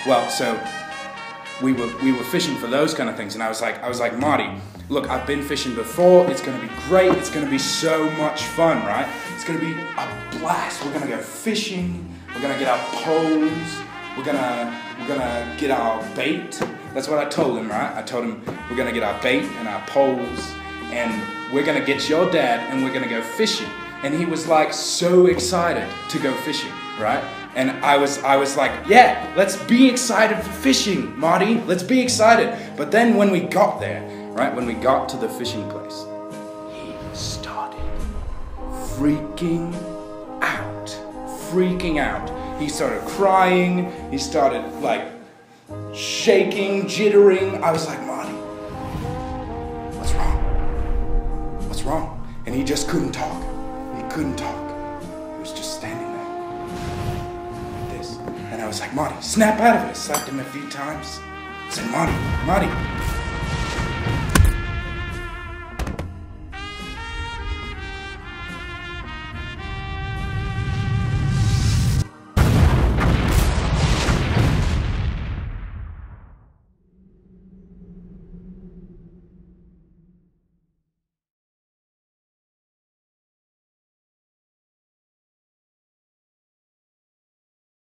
Well, so we were fishing for those kind of things, and I was like, Marty, look, I've been fishing before. It's gonna be great. It's gonna be so much fun, right? It's gonna be a blast. We're gonna go fishing. We're gonna get our poles. We're gonna get our bait. That's what I told him, right? I told him we're gonna get our bait and our poles, and we're gonna get your dad, and we're gonna go fishing. And he was like so excited to go fishing, right? And I was like, yeah, let's be excited for fishing, Marty. Let's be excited. But then when we got there, right, when we got to the fishing place, he started freaking out. Freaking out. He started crying. He started like shaking, jittering. I was like, Marty, what's wrong? What's wrong? And he just couldn't talk. He couldn't talk. He was just standing there like this. And I was like, Marty, snap out of it. I slapped him a few times. I said, Marty,